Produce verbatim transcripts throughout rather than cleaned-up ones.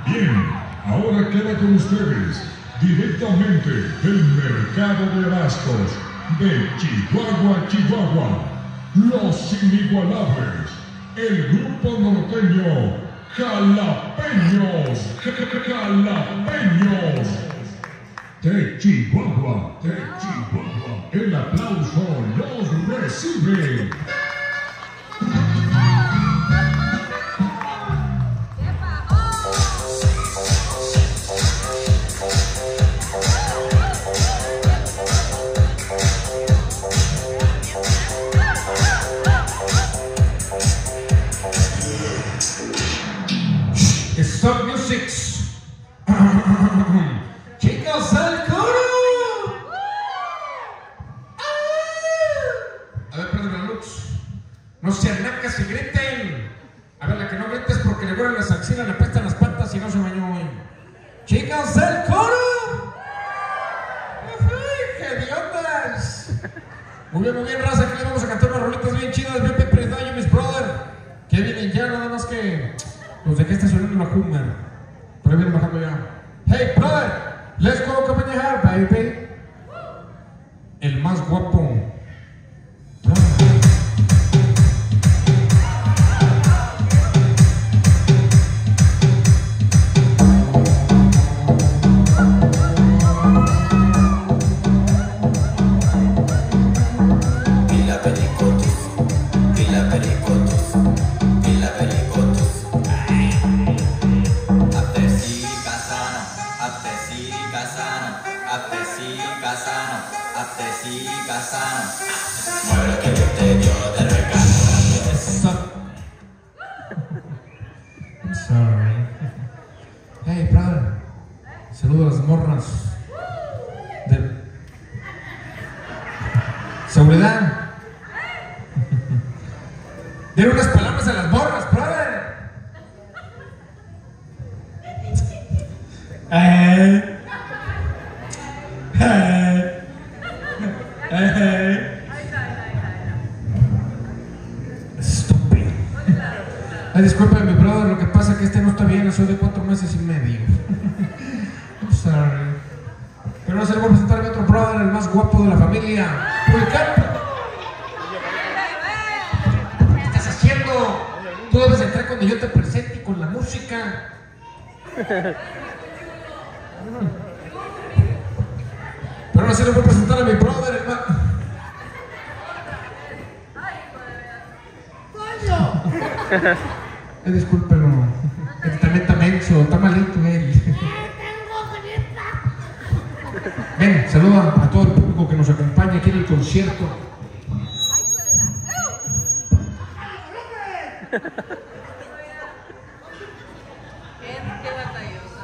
Bien, ahora queda con ustedes, directamente del mercado de abastos de Chihuahua, Chihuahua, los inigualables, el grupo norteño Jalapeños, Jalapeños de Chihuahua, de Chihuahua. El aplauso los recibe. Stop music. Chicos al coro. A ver, perdón la luz. No sean nacas y griten. A ver, la que no grites porque le huelen las axilas, le apestan las patas y no se bañó hoy. Chicos al coro. ¡Qué idiotas! Muy bien, muy bien, raza, que le vamos a cantar unas rolitas bien chidas, bien peperedayo, mis brother. Que vienen ya, nada más que los dejé estacionando en la Hummer. Pero vienen bajando ya. Hey, brother, let's go Campaña, baby. El más guapo. Sorry. Hey, brother. Saludo a las morras. De seguridad. Dile unas palabras a las morras, brother. Hey. Hey. Hey. Estúpido. Ay, discúlpame, brother, lo que pasa es que este no está bien, soy de cuatro meses y medio. I'm sorry. Pero no se le voy a presentar a mi otro brother, el más guapo de la familia. Policarpo. ¿Qué estás haciendo? Tú debes entrar cuando yo te presente y con la música. Pero no se le voy a presentar a mi brother, el más... Eh, discúlpelo, él también está menso, está malito él. Ven, saluda a todo el público que nos acompaña aquí en el concierto. Qué batalloso.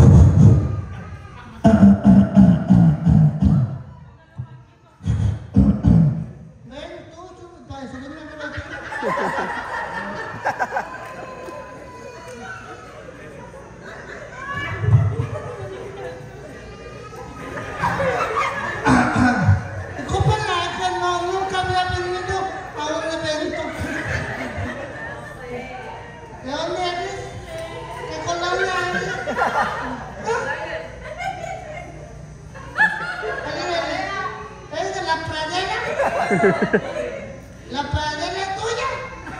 ¿La pradera es tuya?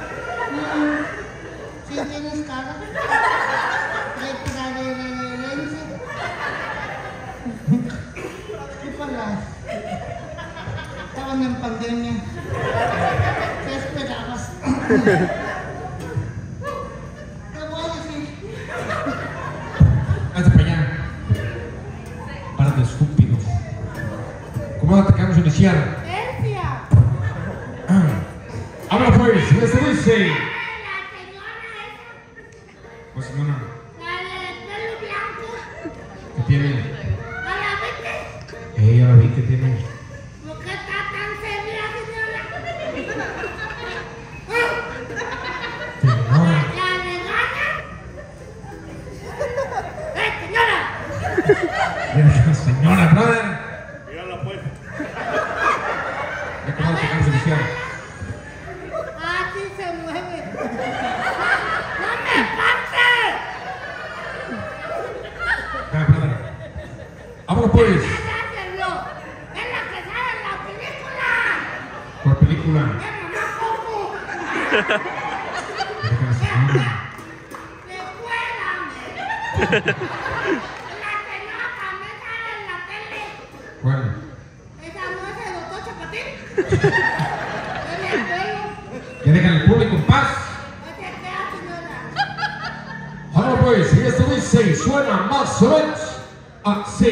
¿Sí tienes cara? ¿De praderense? Discúpalas. Estaban en pandemia. ¿Qué esperabas? ¿Qué voy a decir? Hazte para allá. Par de estúpidos. ¿Cómo te queremos iniciar? Habla pues, ¿qué se dice? La señora esa. Pues Simona, La de pelo blanco. ¿qué tiene? ¿A la viste? Ella la vi que tiene. ¿Por qué está tan seria, señora? Señora. ¿La regaña? ¡Eh, señora! Mira, señora, brother. Dígala pues. Ya cómo te queremos iniciar. ¡No me pase! pues. Ya se vio. Es la que sale en la película. ¿Cuál película? De Mamá Coco. Recuérdame. La que no también sale en la tele. ¿Cuál? Esa no es el doctor Chapatín. En el pelo. Que dejan al público en paz. No se crea, señora. Ahora pues, y esto dice y suena más o menos así.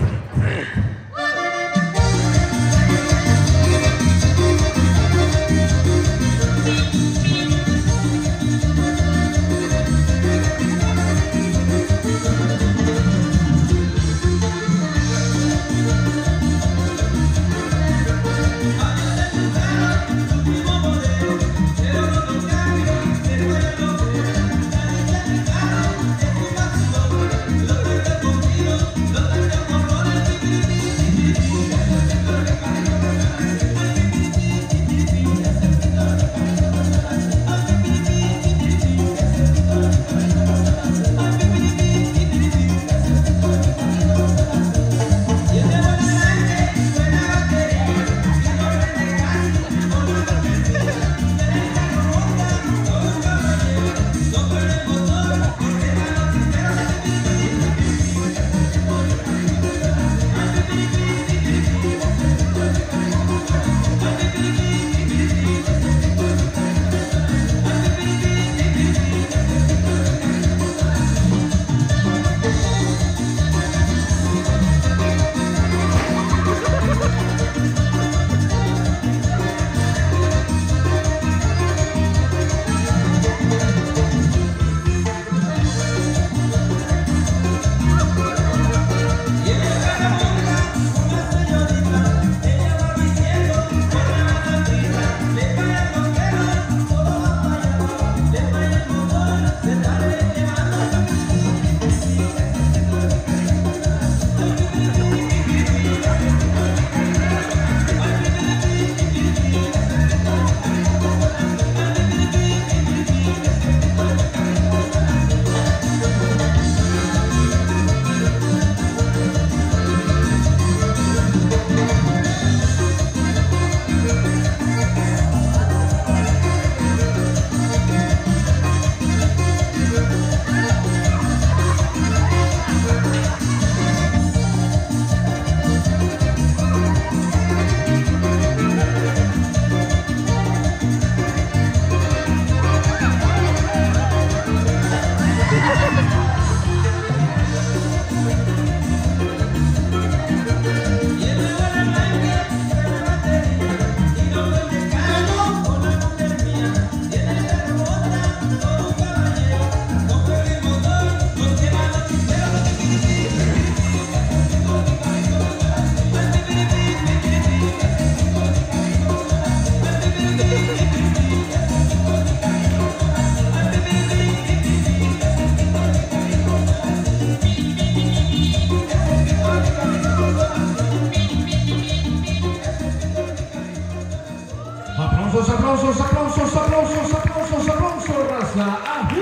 Aplausos, aplausos, aplausos, aplausos, aplausos, aplausos, raza. ¡Ajú!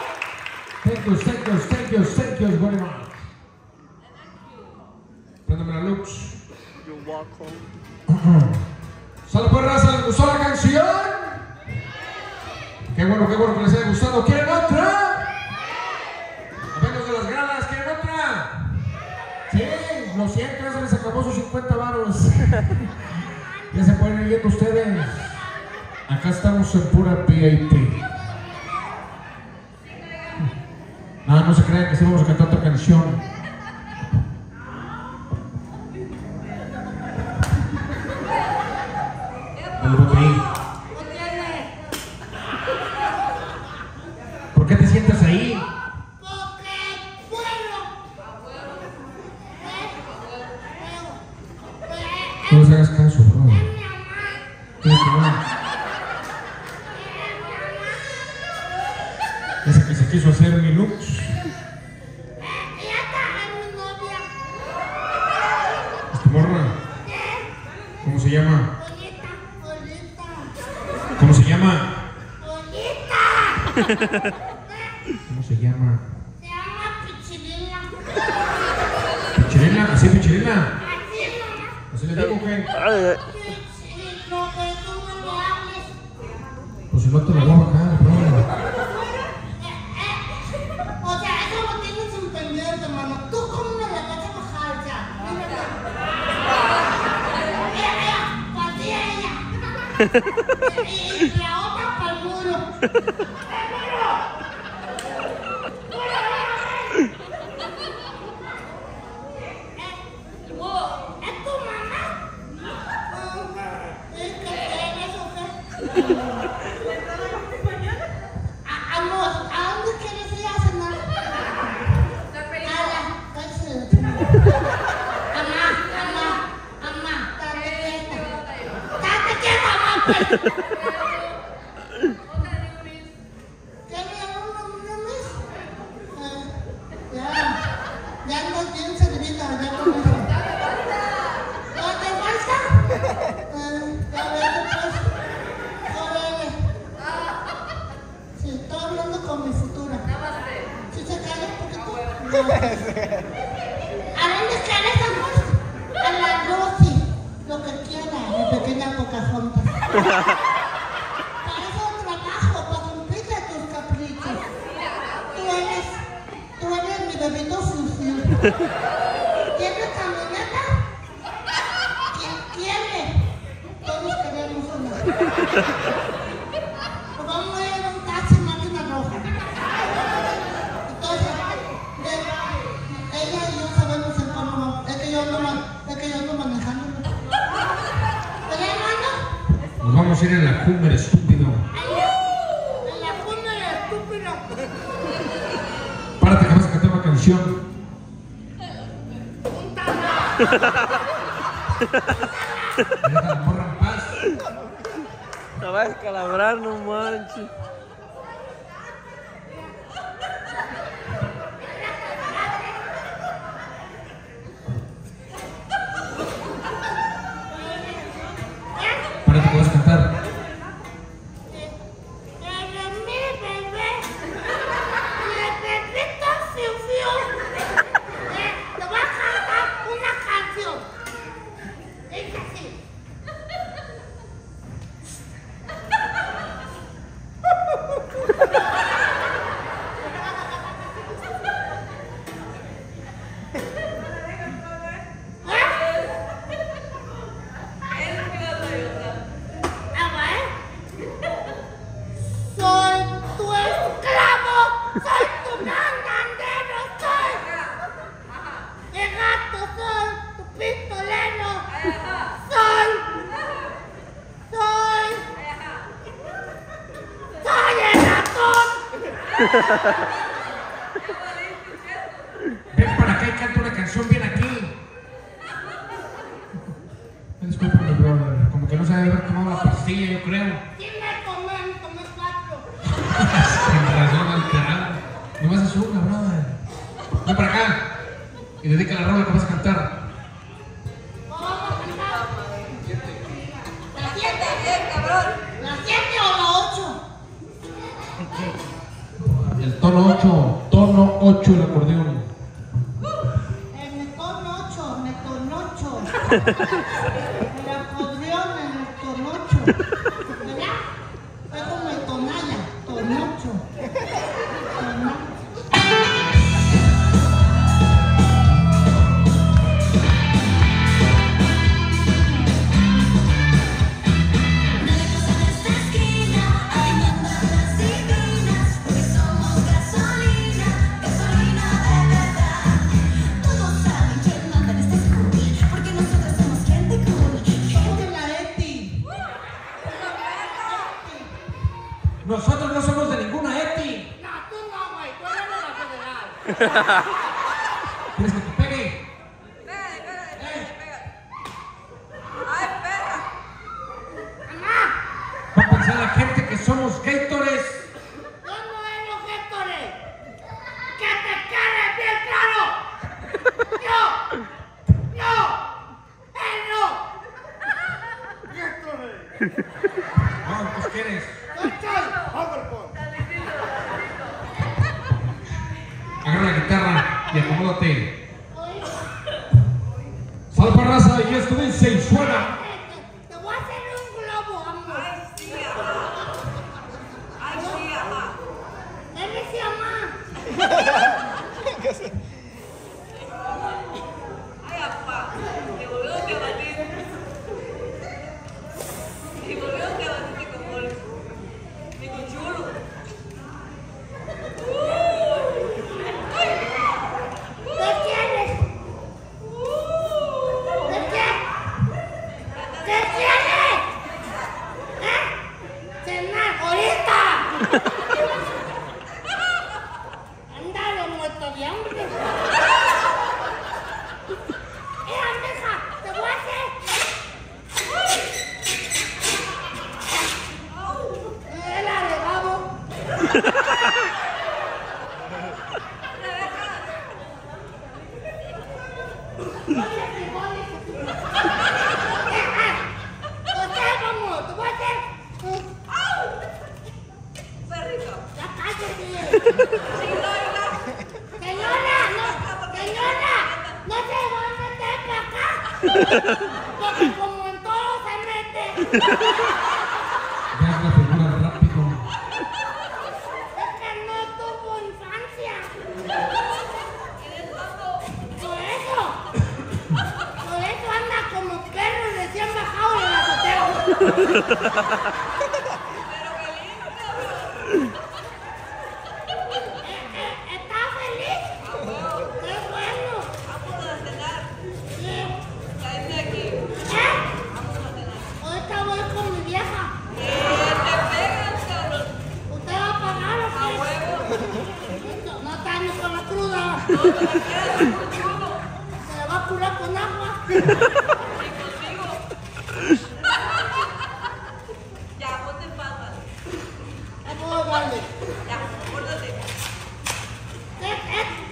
Thank you, thank you, thank you, thank you very much. Préndame la luz. You walk home. ¿Sale pues, raza? ¿Les gustó la canción? Qué bueno, qué bueno que les haya gustado. ¿Quieren otra? Amigos de las gradas, ¿quieren otra? Sí, lo siento, ya se les acabó sus cincuenta varos. Ya se pueden ir viendo ustedes. Acá estamos en pura V I P. No, no se crean que sí vamos a cantar otra canción. El botellín. ¿Por qué te sientas ahí? Porque pueblo. No les hagas caso, bro. ¿Qué Esa que se quiso hacer mi lux. ¿Es tu morra? ¿Cómo se llama? ¿Cómo se llama? ¿Cómo se llama? Se llama Pichilina. Pichilina. Pichirila, así Pichirila. Así, mamá. Así le digo que. Ay, ay. Sí, sí, no, que tú no me hables. Pues si no te la voy a bajar, bro. Eh, eh, O sea, eso lo tienes en pendiente, mano. Tú cómo me la vas a bajar ya. Dime tú. Ella, ella, para ti ella. Y, y la otra para el muro. ¡El muro! ¡Muro, ven! Eh, ¿Es tu mamá? ¿Es que tienes o qué? A- Amor, ¿a dónde quieres ir a cenar? A la casa. Mamá, mamá, mamá, date quieta. Date quieta, mamá, pues. ¿Quieres un lunes? Eh, Ya, ya andas bien servida, ya con eso. ¿No te falta? Eh, Ya vete, pues. Órale. Sí, estoy hablando con mi futura. ¿Sí se calla un poquito? ¿A dónde quieres, amor? A la Rosy. Lo que quiera, mi pequeña Pocahontas. Para eso trabajo, para cumplirte tus caprichos. Tú eres, tú eres mi bebito Fiu-Fiu. ¿Tienes camioneta? ¿Quién quiere? Todos queremos una. Pues vamos a ir en un taxi máquina roja. Entonces, de- ella y yo sabemos en cómo vamos. Es que yo ando, ma- es que yo ando manejando. ¿Verdad, hermano? Nos vamos a ir en la Hummer, estúpido. En la funda de estúpido. Párate que vas a cantar una canción. Deja la morra en paz. Te vas a escalabrar, no manches. Párate que vas a cantar. Eres mi bebé. Mi bebito Fiu-Fiu. Eh, Te voy a cantar una canción. Dice así. Ah, bueno. Soy tu esclavo, soy tu mandandero, soy. El gato, soy tu pistolero. Soy. Soy. Soy el ratón. Ven para acá y canta una canción bien aquí. Discúlpame, brother. Como que no sabe haber tomado la pastilla, yo creo. Sí me tomé, tomé cuatro. Sin razón alterada. Nomás es una, brother. Ven para acá. Y dedica la rola que vas a cantar. Vamos a cantar. ¿La siete? ¿La siete o la ocho? El tono ocho. Tono ocho el acordeón. El metón ocho, metón ocho. El acordeón, el metón ocho. ¿Verdad? Es como el tonalla, tonocho. Tonocho. Lejos en esta esquina, animando a las divinas, porque somos gasolina, gasolina de verdad. Todos saben quién manda en este school, porque nosotros somos gente cool. Gente la Eti. Nosotros no somos de ninguna eti. No, tú no, güey. Tú eres de la federal. ¿Quieres que te pegue? Mamá, Va a pensar la gente que somos Gators. yo no era Gétores. Que te quede bien claro. Yo, yo, él no. Gétores. No, pues quieres. Yo soy Hufflepuff. Agarra la guitarra y acomódate. Oye, y esto dice y suena. Te voy a hacer un globo, amor. Ay, sí, ajá. Ay, sí, ajá. Eres mi mamá. Ay, apá. Te volvió a batir. Te volvió a batir mi comol. Mi conchulo. ¿Qué quieres? ¿Qué quieres? ¿Qué quieres? ¿Eh? Cenar ahorita. Ándale, muerto de hambre. Mira, mija, te voy a hacer. Era de babo. Oye, frijoles. Usted, vamos, te voy a hacer. Perrito. Ya cállate. Señora. Señora, no, señora, no se va a meter para acá. Porque como en todo se mete. Ya la figura rápido. Es que no tuvo infancia. Por eso. Por eso anda como perro recién bajado de la azotea. Eh, eh, ¿Está feliz? ¡Qué bueno! Vamos a cenar. Sí. Cállate aquí. ¿Eh? Vamos a cenar. Ahorita voy con mi vieja. Que te pegan, cabrón. ¿Usted va a pagar o A qué? huevo. No está ni con la cruda. No te la quedas, conchulo. Se le va a curar con agua. Y contigo. Ya, ponte en patas. No puedo darle. Ya, pórtate. ¿Qué, qué?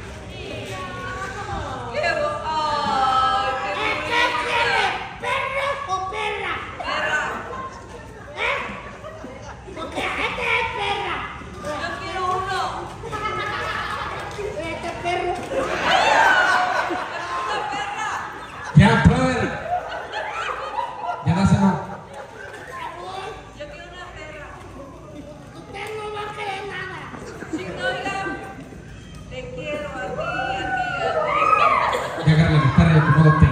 ¡Qué bo- ¡Ay, qué ¿Eh, ¿Qué quiere? ¿Perro o perra? perra! ¿Eh? Porque este es perra. Yo quiero uno. Este es perro. ¡Una perra! Ya, brother. Ya dáselo. Amor, Yo quiero una perra. usted no va a querer nada. Chinola, te quiero a ti, a ti, a Ya agarra la guitarra y acomódate.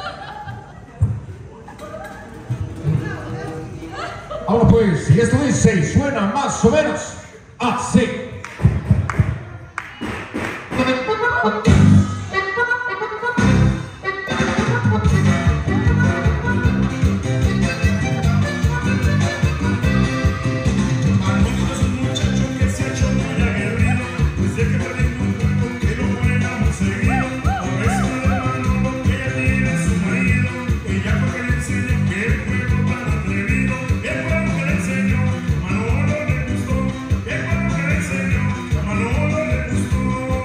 Ahora pues, y esto dice y suena más o menos así. Manuel es un muchacho que se ha hecho muy aguerrido, desde que perdí un cuerpo que lo ponemos seguido. Por eso de Manolo que ella tiene su marido, ella fue que le enseñó que el juego tan atrevido, el juego que le enseñó, Manolo le gustó, el juego que le enseñó, Manolo le gustó.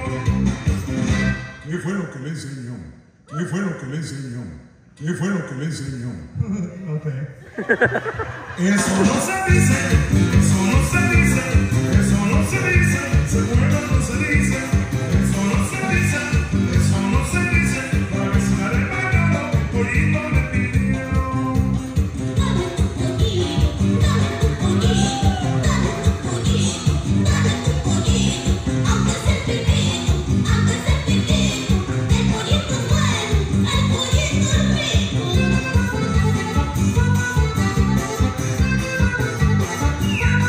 ¿Qué fue lo que le enseñó? ¿Qué fue lo que le enseñó? ¿Qué fue lo que le enseñó? Eso no se dice, eso no se dice, eso no se dice, se juega no se dice, eso no se dice, eso no se dice, la vecina de Manolo, Polito le pidió. Dame tu pollito, dame tu pollito, dame tu pollito, dame tu pollito, aunque sea el pipito, aunque sea el pipito, el pollito es bueno, el pollito es rico.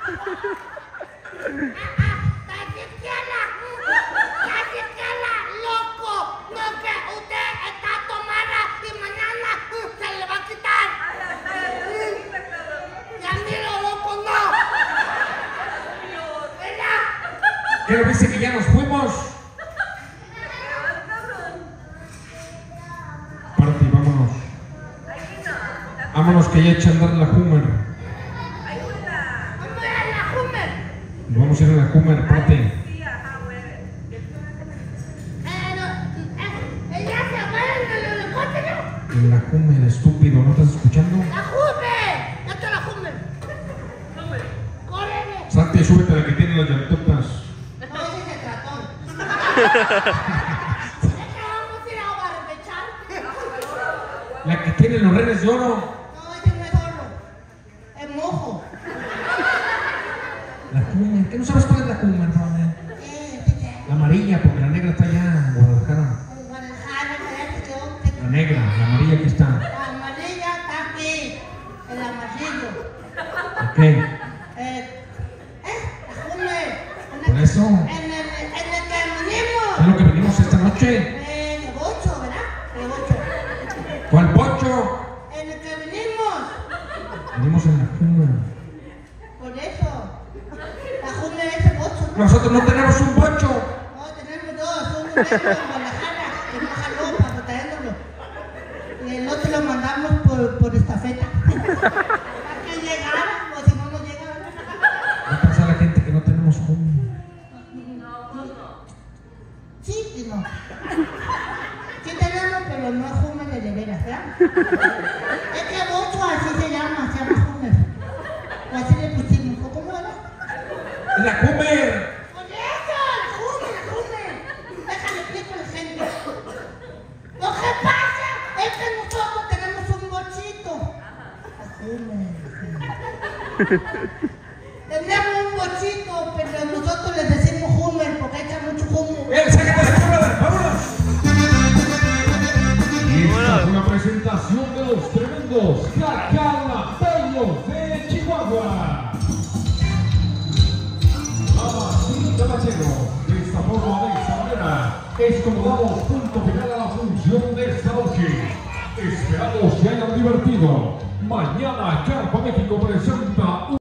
¡Tatiana! ¡Tatiana, loco! No, que usted está tomada y mañana se le va a quitar. Y a mí lo loco no. ¿Verdad? ¿Qué nos dice que ya nos fuimos? Parte, vámonos. Vámonos que ya echa a andar la Hummer. ¡Vamos a ir a la Hummer! Nos vamos a ir a la Hummer, parte. Pero, eh, ella se va en el helicóptero. La Hummer, estúpido, ¿no estás escuchando? ¡La Hummer! ¡Ya está la Hummer! ¡Córrele! Salte y súbete a la que tiene las llantotas. No, ese es el ratón. Es que vamos a ir a barbechar. La que tiene los renes de oro. No, ese no es oro. Es mojo. La Hummer, ¿qué no sabes cuál es la Hummer, brother? Eh, sí, sí. La amarilla, porque la negra está allá en Guadalajara. En Guadalajara, allá se quedó. La negra, la amarilla aquí está. La amarilla está aquí. El amarillo. Ok, Eh, eh, la Hummer. En el- por eso. En el, en el que vinimos. Es lo que venimos esta noche. Eh, de bocho, ¿verdad? De bocho. ¿Cuál bocho? En el que vinimos. Venimos en la Hummer. Por eso. La Hummer es el bocho, ¿no? Nosotros no tenemos un bocho. No, tenemos dos. Uno negro en Guadalajara, que no jaló para traérnoslo. Y el otro lo mandamos por, por estafeta. Para que llegara, o si no nos llega. Va a pensar la gente que no tenemos Hummer. Sí y no. Sí tenemos, pero no es Hummer de veras, ¿verdad? Es que bocho así se llama, se llama Hummer. O así le pusimos. ¿O cómo era? ¡La Hummer! Por eso, la Hummer, la Hummer. Déjale explico a la gente. Lo que pasa es que nosotros tenemos un bochito. La Hummer, la Hummer. Tenemos un bochito, pero nosotros les decimos Hummer porque echa mucho humo. ¡Eh, sácate de aquí, brother! ¡Vámonos! Y esta es una presentación de los tremendos Cacalapeños de Chihuahua. Damas y caballeros, de esta forma, de esta manera, es como damos punto final a la función de esta noche. Esperamos que hayan divertido. Mañana Carpa México presenta un